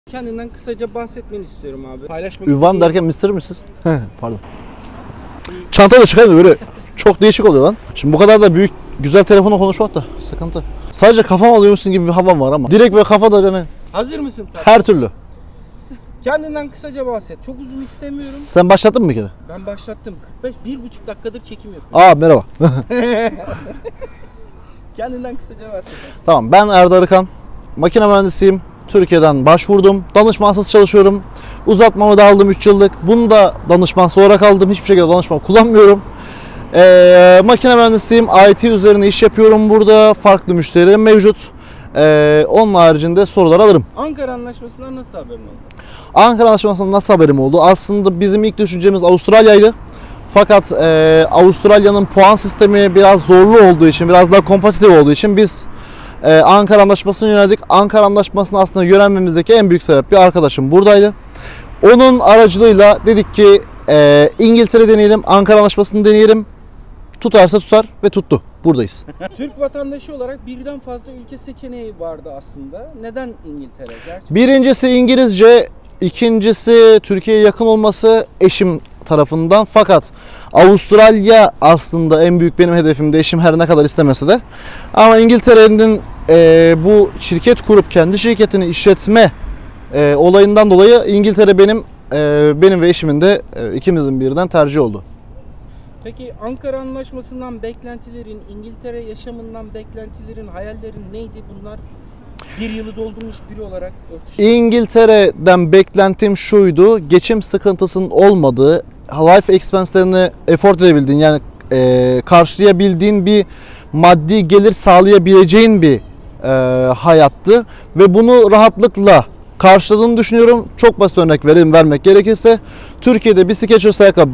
Kendinden kısaca bahsetmeni istiyorum abi. Paylaşmak Ünvan istediğin... derken Mr. misiniz? Pardon. Çanta da çıkarmıyor böyle. Çok değişik oluyor lan. Şimdi bu kadar da büyük güzel telefonla konuşmak da sıkıntı. Sadece kafam alıyormuşsun gibi bir havam var ama. Direkt böyle kafada yani. Hazır mısın? Her türlü. Kendinden kısaca bahset. Çok uzun istemiyorum. Sen başlattın mı bir kere? Ben başlattım. 1,5 dakikadır çekim yapıyorum. Merhaba. Kendinden kısaca bahset. Tamam, ben Erdal Arıkan. Makine mühendisiyim. Türkiye'den başvurdum. Danışmansız çalışıyorum. Uzatmamı da aldım 3 yıllık. Bunu da danışmansız olarak aldım. Hiçbir şekilde danışman kullanmıyorum. Makine mühendisiyim. IT üzerine iş yapıyorum burada. Farklı müşterilerim mevcut. Onun haricinde sorular alırım. Ankara Anlaşması'ndan nasıl haberin oldu? Ankara Anlaşması'ndan nasıl haberim oldu? Aslında bizim ilk düşüncemiz Avustralya'ydı. Fakat Avustralya'nın puan sistemi biraz zorlu olduğu için, biraz daha kompetitif olduğu için biz Ankara Anlaşması'na yöneldik. Ankara Anlaşması'nı aslında yönelmemizdeki en büyük sebep bir arkadaşım buradaydı. Onun aracılığıyla dedik ki İngiltere deneyelim, Ankara Anlaşması'nı deneyelim. Tutarsa tutar ve tuttu. Buradayız. Türk vatandaşı olarak birden fazla ülke seçeneği vardı aslında. Neden İngiltere? Gerçekten. Birincisi İngilizce, ikincisi Türkiye'ye yakın olması eşim tarafından. Fakat Avustralya aslında en büyük benim hedefimdi, eşim her ne kadar istemese de. Ama İngiltere'nin bu şirket kurup kendi şirketini işletme olayından dolayı İngiltere benim ve eşimin de ikimizin birden tercih oldu. Peki Ankara Anlaşması'ndan beklentilerin, İngiltere yaşamından beklentilerin, hayallerin neydi bunlar? Bir yılı doldurmuş biri olarak örtüştü. İngiltere'den beklentim şuydu: geçim sıkıntısının olmadığı, life expense'lerini afford edebildiğin, yani karşılayabildiğin bir maddi gelir sağlayabileceğin bir hayattı ve bunu rahatlıkla karşıladığını düşünüyorum. Çok basit örnek vermek gerekirse, Türkiye'de bir Skechers ayakkabı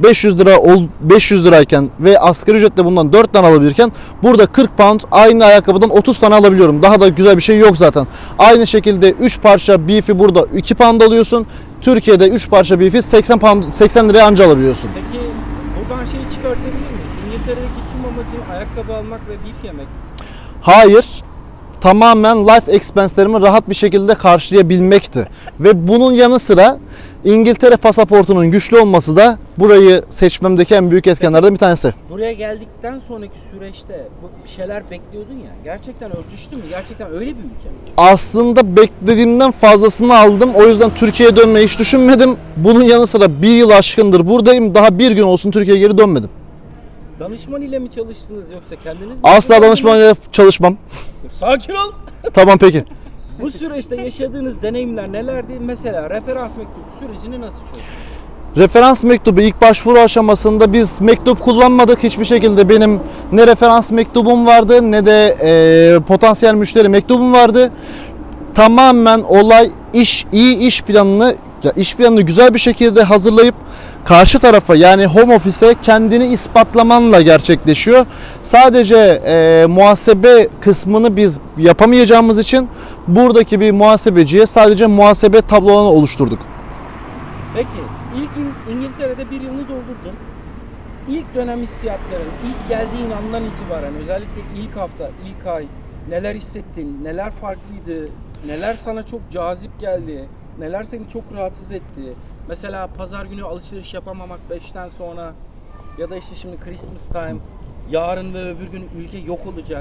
500 lirayken ve asgari ücretle bundan 4 tane alabilirken burada 40 pound aynı ayakkabıdan 30 tane alabiliyorum. Daha da güzel bir şey yok zaten. Aynı şekilde 3 parça beef'i burada 2 pound alıyorsun. Türkiye'de 3 parça beef'i 80 liraya anca alabiliyorsun. Peki buradan şeyi çıkartabilir miyiz? İngiltere'deki tüm amacın ayakkabı almak ve beef yemek. Hayır. Tamamen life expense'lerimi rahat bir şekilde karşılayabilmekti. Ve bunun yanı sıra İngiltere pasaportunun güçlü olması da burayı seçmemdeki en büyük etkenlerden bir tanesi. Buraya geldikten sonraki süreçte bir şeyler bekliyordun ya. Gerçekten örtüştü mü? Gerçekten öyle bir ülke mi? Aslında beklediğimden fazlasını aldım. O yüzden Türkiye'ye dönmeyi hiç düşünmedim. Bunun yanı sıra bir yıl aşkındır buradayım. Daha bir gün olsun Türkiye'ye geri dönmedim. Danışman ile mi çalıştınız yoksa kendiniz mi? Asla danışman ile çalışmam. Sakin ol. Tamam, peki. Bu süreçte yaşadığınız deneyimler nelerdi? Mesela referans mektubu sürecini nasıl çözdünüz? Referans mektubu ilk başvuru aşamasında biz mektup kullanmadık. Hiçbir şekilde benim ne referans mektubum vardı ne de potansiyel müşteri mektubum vardı. Tamamen olay iyi iş planını güzel bir şekilde hazırlayıp karşı tarafa, yani home office'e kendini ispatlamanla gerçekleşiyor. Sadece muhasebe kısmını biz yapamayacağımız için buradaki bir muhasebeciye sadece muhasebe tablolarını oluşturduk. Peki ilk İngiltere'de bir yılını doldurdun. İlk dönem hissiyatların, ilk geldiğin andan itibaren, özellikle ilk hafta, ilk ay neler hissettin, neler farklıydı, neler sana çok cazip geldi, neler seni çok rahatsız etti? Mesela pazar günü alışveriş yapamamak 5'ten sonra ya da işte şimdi Christmas time, yarın ve öbür gün ülke yok olacak.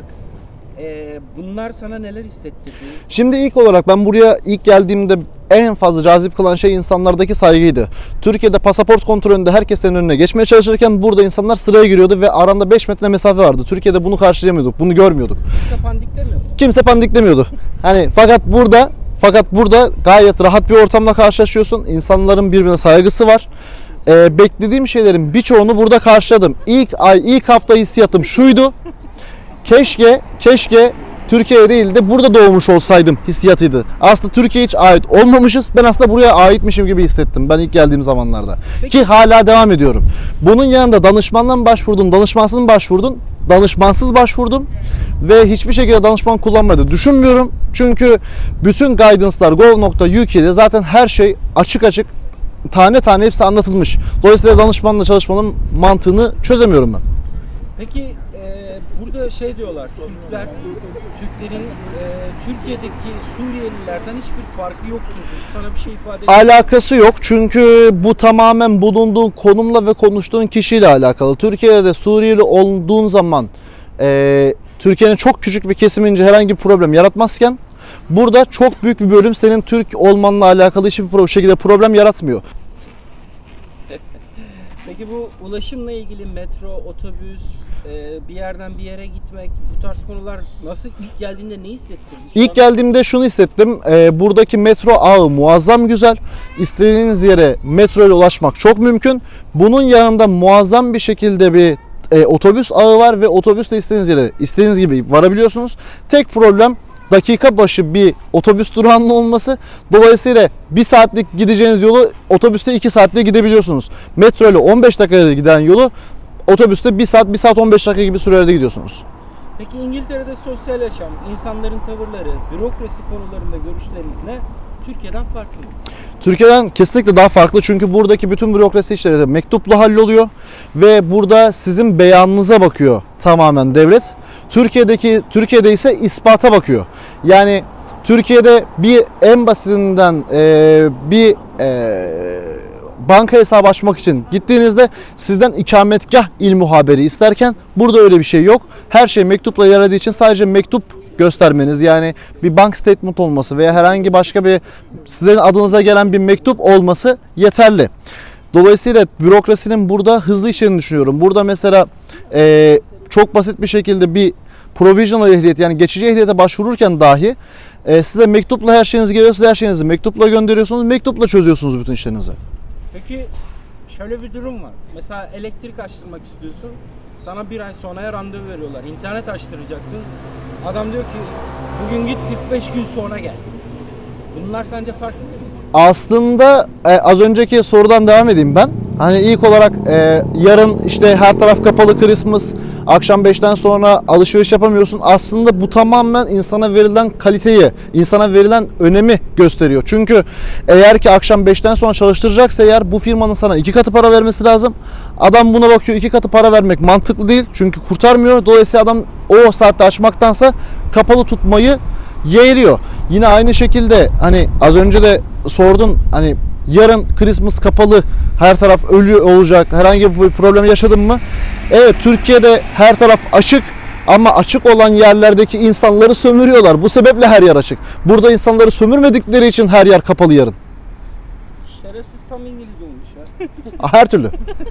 Bunlar sana neler hissettirdi? Şimdi ilk olarak ben buraya ilk geldiğimde en fazla cazip kılan şey insanlardaki saygıydı. Türkiye'de pasaport kontrolünde herkes senin önüne geçmeye çalışırken burada insanlar sıraya giriyordu ve aranda 5 metre mesafe vardı. Türkiye'de bunu karşılayamıyorduk, bunu görmüyorduk. Kimse pandiklemiyor mu? Kimse pandiklemiyordu. Hani fakat burada gayet rahat bir ortamla karşılaşıyorsun. İnsanların birbirine saygısı var. Beklediğim şeylerin birçoğunu burada karşıladım. İlk hafta hissiyatım şuydu: Keşke Türkiye'ye değil de burada doğmuş olsaydım hissiyatıydı. Aslında Türkiye'ye hiç ait olmamışız. Ben aslında buraya aitmişim gibi hissettim ben ilk geldiğim zamanlarda. Peki. Ki hala devam ediyorum. Bunun yanında danışmandan başvurdum, danışmansız başvurdum ve hiçbir şekilde danışman kullanmadı. Düşünmüyorum. Çünkü bütün guidance'lar gov.uk'de zaten her şey açık tane tane hepsi anlatılmış. Dolayısıyla danışmanla çalışmanın mantığını çözemiyorum ben. Peki Burada şey diyorlar, Türklerin Türkiye'deki Suriyelilerden hiçbir farkı yok sözü. Sana bir şey ifade ediyor. Alakası yok çünkü bu tamamen bulunduğun konumla ve konuştuğun kişiyle alakalı. Türkiye'de Suriyeli olduğun zaman Türkiye'nin çok küçük bir kesimince herhangi bir problem yaratmazken burada çok büyük bir bölüm senin Türk olmanla alakalı hiçbir şekilde problem yaratmıyor. Peki bu ulaşımla ilgili metro, otobüs, bir yerden bir yere gitmek, bu tarz konular nasıl, ilk geldiğinde ne hissettirdin? İlk geldiğimde şunu hissettim. Buradaki metro ağı muazzam güzel. İstediğiniz yere metro ile ulaşmak çok mümkün. Bunun yanında muazzam bir şekilde bir otobüs ağı var ve otobüsle istediğiniz yere istediğiniz gibi varabiliyorsunuz. Tek problem dakika başı bir otobüs durağının olması. Dolayısıyla 1 saatlik gideceğiniz yolu otobüste 2 saatte gidebiliyorsunuz. Metro ile 15 dakikada giden yolu otobüste 1 saat, 1 saat 15 dakika gibi sürelerde gidiyorsunuz. Peki İngiltere'de sosyal yaşam, insanların tavırları, bürokrasi konularında görüşleriniz ne? Türkiye'den farklı mı? Türkiye'den kesinlikle daha farklı çünkü buradaki bütün bürokrasi işleri de mektupla halloluyor ve burada sizin beyanınıza bakıyor tamamen devlet. Türkiye'de ise ispata bakıyor. Yani Türkiye'de bir en basitinden bir banka hesabı açmak için gittiğinizde sizden ikametgah ilmuhaberi isterken burada öyle bir şey yok. Her şey mektupla ilerlediği için sadece mektup göstermeniz, yani bir bank statement olması veya herhangi başka bir sizin adınıza gelen bir mektup olması yeterli. Dolayısıyla bürokrasinin burada hızlı işlediğini düşünüyorum. Burada mesela çok basit bir şekilde bir provisional ehliyet, yani geçici ehliyete başvururken dahi size mektupla her şeyiniz geliyor. Siz her şeyinizi mektupla gönderiyorsunuz. Mektupla çözüyorsunuz bütün işlerinizi. Peki şöyle bir durum var. Mesela elektrik açtırmak istiyorsun. Sana 1 ay sonraya randevu veriyorlar. İnternet açtıracaksın. Adam diyor ki bugün git 45 gün sonra gel. Bunlar sence farklı değil mi? Aslında az önceki sorudan devam edeyim ben. Hani ilk olarak yarın işte her taraf kapalı Christmas, akşam 5'ten sonra alışveriş yapamıyorsun. Aslında bu tamamen insana verilen kaliteyi, insana verilen önemi gösteriyor. Çünkü eğer ki akşam 5'ten sonra çalıştıracaksa eğer bu firmanın sana 2 katı para vermesi lazım. Adam buna bakıyor, 2 katı para vermek mantıklı değil çünkü kurtarmıyor. Dolayısıyla adam o saatte açmaktansa kapalı tutmayı yeğliyor. Yine aynı şekilde hani az önce de sordun, hani yarın Christmas kapalı, her taraf ölü olacak, herhangi bir problem yaşadın mı? Evet, Türkiye'de her taraf açık ama açık olan yerlerdeki insanları sömürüyorlar. Bu sebeple her yer açık. Burada insanları sömürmedikleri için her yer kapalı yarın. Şerefsiz tam İngiliz olmuş ya. Her türlü.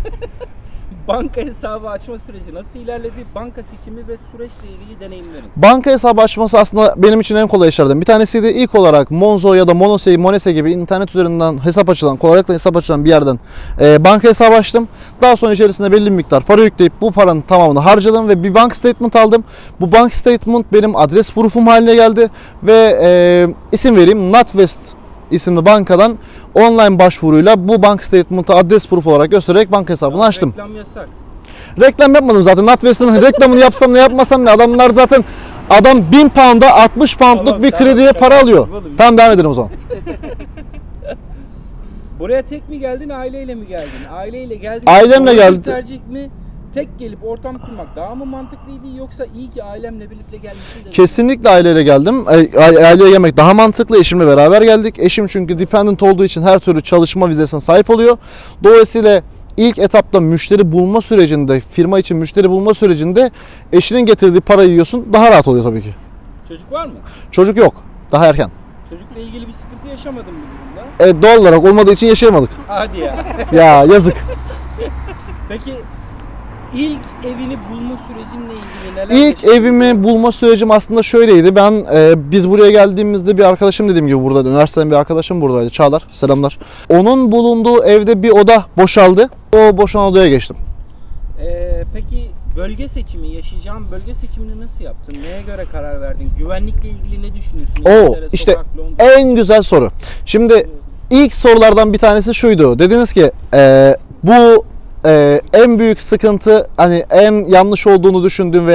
Banka hesabı açma süreci nasıl ilerledi? Banka seçimi ve süreçle ilgili deneyimlerin. Banka hesabı açması aslında benim için en kolay işlerden bir tanesiydi. İlk olarak Monzo ya da Monese gibi internet üzerinden hesap açılan, kolaylıkla hesap açılan bir yerden banka hesabı açtım. Daha sonra içerisine belli bir miktar para yükleyip bu paranın tamamını harcadım ve bir bank statement aldım. Bu bank statement benim adres proof'um haline geldi ve isim vereyim, NatWest isimli bankadan online başvuruyla bu bank statement'ı adres proof olarak göstererek banka hesabını açtım. Reklam yasak. Reklam yapmadım zaten. NatWest'in reklamını yapsam ne yapmasam ne. Adamlar zaten 1000 pound'a 60 pound'luk Tamam, bir krediye para alıyor. Tamam, devam edelim o zaman. Buraya tek mi geldin, aileyle mi geldin? Aileyle geldin. Ailemle geldim. Tercih mi? Tek gelip ortam kurmak daha mı mantıklıydı, yoksa iyi ki ailemle birlikte gelmişsin? Kesinlikle aileyle geldim. Aileye gelmek daha mantıklı. Eşimle beraber geldik. Eşim çünkü dependent olduğu için her türlü çalışma vizesine sahip oluyor. Dolayısıyla ilk etapta müşteri bulma sürecinde, firma için müşteri bulma sürecinde eşinin getirdiği parayı yiyorsun. Daha rahat oluyor tabii ki. Çocuk var mı? Çocuk yok. Daha erken. Çocukla ilgili bir sıkıntı yaşamadın mı bu durumda? Evet, doğal olarak olmadığı için yaşayamadık. Hadi ya. Ya yazık. Peki ilk evini bulma sürecinle ilgili neler İlk evimi bulma sürecim aslında şöyleydi. Ben biz buraya geldiğimizde bir arkadaşım, dediğim gibi buradaydı. Üniversiteden bir arkadaşım buradaydı. Çağlar. Selamlar. Onun bulunduğu evde bir oda boşaldı. O boşalan odaya geçtim. Peki bölge seçimi, yaşayacağın bölge seçimini nasıl yaptın? Neye göre karar verdin? Güvenlikle ilgili ne düşünüyorsun? İngiltere, İşte sokak, Londra. en güzel soru. Şimdi ilk sorulardan bir tanesi şuydu. Dediniz ki bu en büyük sıkıntı, hani en yanlış olduğunu düşündüğün veya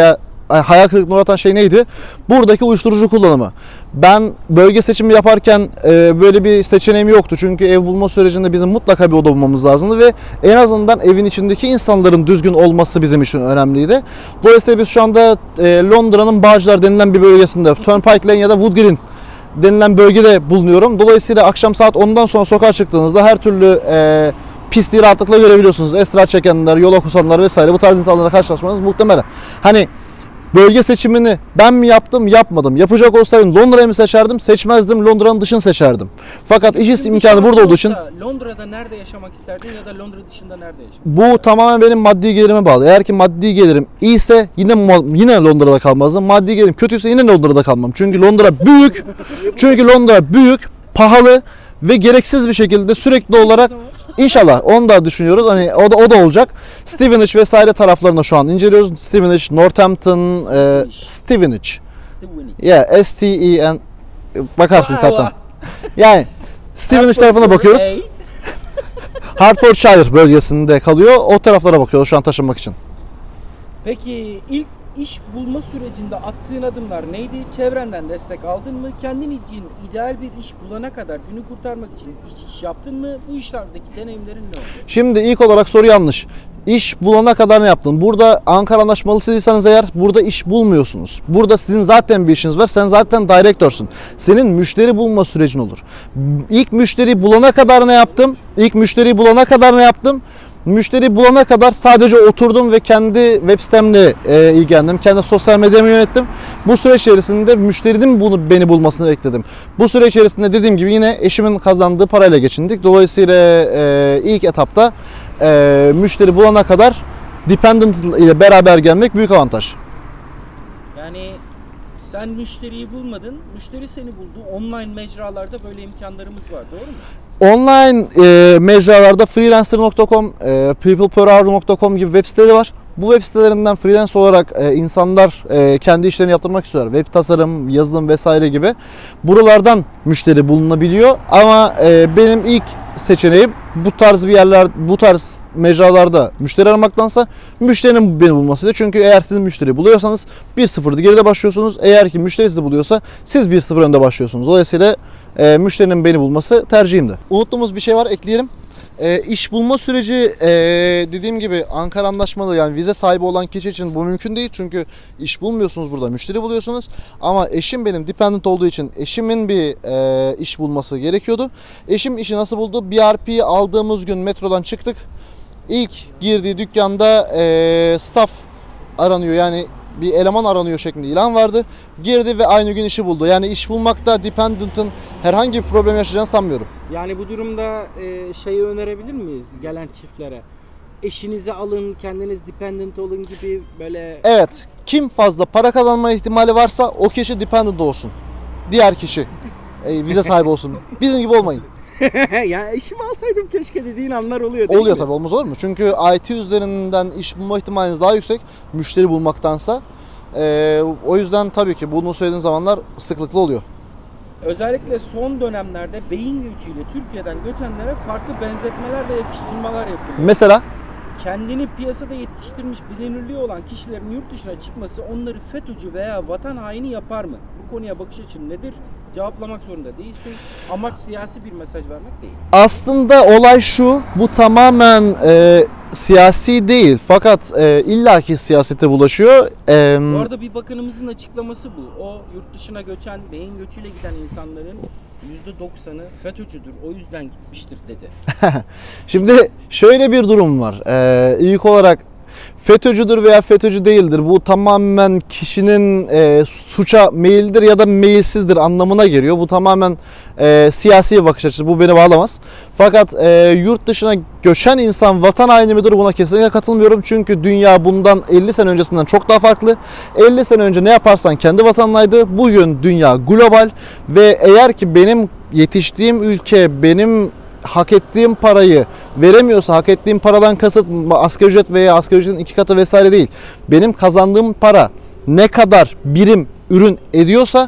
hayal kırıklığına uğratan şey neydi? Buradaki uyuşturucu kullanımı. Ben bölge seçimi yaparken böyle bir seçeneğim yoktu. Çünkü ev bulma sürecinde bizim mutlaka bir oda bulmamız lazımdı ve en azından evin içindeki insanların düzgün olması bizim için önemliydi. Dolayısıyla biz şu anda Londra'nın Bağcılar denilen bir bölgesinde, Turnpike Lane ya da Wood Green denilen bölgede bulunuyorum. Dolayısıyla akşam saat 10'dan sonra sokağa çıktığınızda her türlü pisliği rahatlıkla görebiliyorsunuz. Esrar çekenler, yola kusanlar vesaire bu tarz insanlarla karşılaşmanız muhtemelen. Hani bölge seçimini ben mi yaptım, yapmadım. Yapacak olsaydım Londra'yı mı seçerdim, seçmezdim. Londra'nın dışını seçerdim. Fakat iş imkanı burada olduğu için Londra'da nerede yaşamak isterdin ya da Londra dışında nerede yaşamak bu tamamen benim maddi gelirime bağlı. Eğer ki maddi gelirim iyiyse yine Londra'da kalmazdım. Maddi gelirim kötüyse yine Londra'da kalmam. Çünkü Londra büyük, pahalı ve gereksiz bir şekilde sürekli olarak İnşallah onu da düşünüyoruz. Hani o da olacak. Stevenage vesaire taraflarını şu an inceliyoruz. Stevenage, Northampton, Stevenage. Yeah, S-T-E-N. Bakarsın zaten. Yani Stevenage tarafına bakıyoruz. Hertfordshire bölgesinde kalıyor. O taraflara bakıyoruz şu an taşınmak için. Peki ilk iş bulma sürecinde attığın adımlar neydi? Çevrenden destek aldın mı? Kendin için ideal bir iş bulana kadar günü kurtarmak için iş yaptın mı? Bu işlerdeki deneyimlerin ne oldu? Şimdi ilk olarak soru yanlış. İş bulana kadar ne yaptın? Burada Ankara anlaşmalısıysanız eğer burada iş bulmuyorsunuz. Burada sizin zaten bir işiniz var. Sen zaten direktörsün. Senin müşteri bulma sürecin olur. İlk müşteriyi bulana kadar ne yaptım? Müşteri bulana kadar sadece oturdum ve kendi web sitemle ilgilendim. Kendi sosyal medyamı yönettim. Bu süreç içerisinde müşterinin beni bulmasını bekledim. Bu süreç içerisinde dediğim gibi yine eşimin kazandığı parayla geçindik. Dolayısıyla ilk etapta müşteri bulana kadar dependent ile beraber gelmek büyük avantaj. Yani sen müşteriyi bulmadın, müşteri seni buldu. Online mecralarda böyle imkanlarımız var, doğru mu? Online mecralarda freelancer.com, peopleperhour.com gibi web siteleri var. Bu web sitelerinden freelance olarak insanlar kendi işlerini yaptırmak istiyorlar. Web tasarım, yazılım vesaire gibi. Buralardan müşteri bulunabiliyor. Ama benim ilk seçeneğim bu tarz mecralarda müşteri aramaktansa müşterinin beni bulmasıydı. Çünkü eğer siz müşteri buluyorsanız 1-0 geride başlıyorsunuz. Eğer ki müşteri sizi buluyorsa siz 1-0 önde başlıyorsunuz. Dolayısıyla müşterinin beni bulması tercihimdi. Unuttuğumuz bir şey var, ekleyelim. İş bulma süreci dediğim gibi Ankara Anlaşmalı, yani vize sahibi olan kişi için bu mümkün değil. Çünkü iş bulmuyorsunuz, burada müşteri buluyorsunuz. Ama eşim benim dependent olduğu için eşimin bir iş bulması gerekiyordu. Eşim işi nasıl buldu? BRP aldığımız gün metrodan çıktık. İlk girdiği dükkanda staff aranıyor, yani bir eleman aranıyor şeklinde ilan vardı. Girdi ve aynı gün işi buldu. Yani iş bulmakta dependent'ın herhangi bir problem yaşayacağını sanmıyorum. Yani bu durumda şeyi önerebilir miyiz gelen çiftlere? Eşinizi alın, kendiniz dependent olun gibi böyle... Evet. Kim fazla para kazanma ihtimali varsa o kişi dependent olsun. Diğer kişi vize sahibi olsun. Bizim gibi olmayın. Yani eşimi alsaydım keşke dediğin anlar oluyor değil Oluyor mi? tabii, olmaz olur mu? Çünkü IT üzerinden iş bulma ihtimaliniz daha yüksek müşteri bulmaktansa. O yüzden tabii ki bunu söylediğim zamanlar sıklıkla oluyor. Özellikle son dönemlerde beyin göçüyle Türkiye'den göçenlere farklı benzetmeler ve yakıştırmalar yapılıyor. Mesela? Kendini piyasada yetiştirmiş bilinirliği olan kişilerin yurt dışına çıkması onları FETÖ'cü veya vatan haini yapar mı? Bu konuya bakış açın nedir? Cevaplamak zorunda değilsin. Amaç siyasi bir mesaj vermek değil. Aslında olay şu, bu tamamen siyasi değil fakat illaki siyasete bulaşıyor. Bu arada bir bakanımızın açıklaması bu. O yurt dışına göçen, beyin göçüyle giden insanların %90'ı FETÖ'cüdür, o yüzden gitmiştir dedi. Şimdi şöyle bir durum var. İlk olarak FETÖ'cüdür veya FETÖ'cü değildir. Bu tamamen kişinin suça meyildir ya da meyilsizdir anlamına geliyor. Bu tamamen siyasi bir bakış açısı. Bu beni bağlamaz. Fakat yurt dışına göçen insan vatan haini midir? Buna kesinlikle katılmıyorum. Çünkü dünya bundan 50 sene öncesinden çok daha farklı. 50 sene önce ne yaparsan kendi vatanınaydı. Bugün dünya global ve eğer ki benim yetiştiğim ülke benim hak ettiğim parayı veremiyorsa, hak ettiğim paradan kasıt asgari ücret veya asgari ücretin 2 katı vesaire değil. Benim kazandığım para ne kadar birim ürün ediyorsa,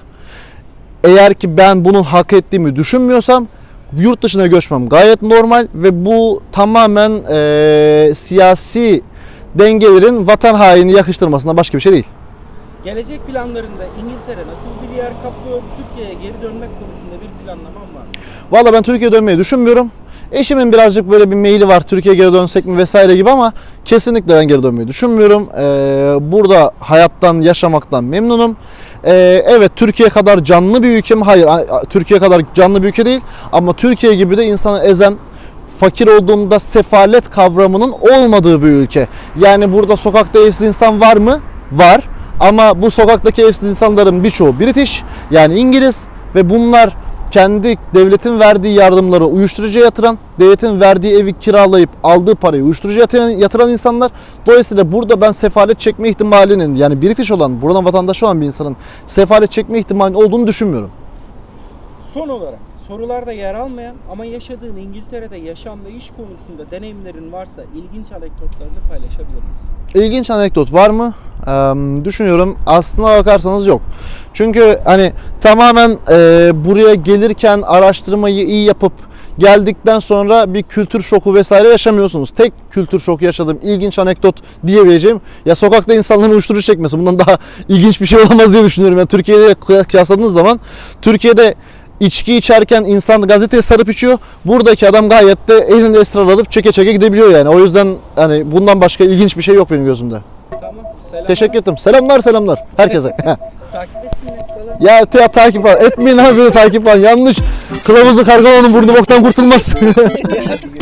eğer ki ben bunun hak ettiğimi düşünmüyorsam yurt dışına göçmem gayet normal ve bu tamamen siyasi dengelerin vatan haini yakıştırmasına başka bir şey değil. Gelecek planlarında İngiltere nasıl bir yer kaplıyor? Türkiye'ye geri dönmek konusunda bir planlaman var mı? Valla ben Türkiye'ye dönmeyi düşünmüyorum. Eşimin birazcık böyle bir maili var, Türkiye'ye geri dönsek mi vesaire gibi, ama kesinlikle ben geri dönmeyi düşünmüyorum. Burada hayattan, yaşamaktan memnunum. Evet, Türkiye kadar canlı bir ülke mi? Hayır, Türkiye kadar canlı bir ülke değil. Ama Türkiye gibi de insanı ezen, fakir olduğunda sefalet kavramının olmadığı bir ülke. Yani burada sokakta evsiz insan var mı? Var. Ama bu sokaktaki evsiz insanların birçoğu British, yani İngiliz, ve bunlar kendi devletin verdiği yardımları uyuşturucuya yatıran, devletin verdiği evi kiralayıp aldığı parayı uyuşturucuya yatıran insanlar. Dolayısıyla burada ben sefalet çekme ihtimalinin, yani British olan, buradan vatandaşı olan bir insanın sefalet çekme ihtimalinin olduğunu düşünmüyorum. Son olarak sorularda yer almayan ama yaşadığın İngiltere'de yaşam ve iş konusunda deneyimlerin varsa ilginç anekdotlarını paylaşabilir misin? İlginç anekdot var mı? Düşünüyorum. Aslına bakarsanız yok. Çünkü hani tamamen buraya gelirken araştırmayı iyi yapıp geldikten sonra bir kültür şoku vesaire yaşamıyorsunuz. Tek kültür şoku yaşadığım ilginç anekdot diyebileceğim, ya sokakta insanların uyuşturucu çekmesi. Bundan daha ilginç bir şey olamaz diye düşünüyorum. Yani Türkiye'de kıyasladığınız zaman, Türkiye'de İçki içerken insan gazeteye sarıp içiyor. Buradaki adam gayet de elinde esrar alıp çeke çeke gidebiliyor yani. O yüzden hani bundan başka ilginç bir şey yok benim gözümde. Tamam. Selamlar. Teşekkür ederim. Selamlar herkese. Takip etsinler. Ya takip var. Etmeyin abi, takip var. Yanlış. Kılavuzu kargalanın, burnu boktan kurtulmaz.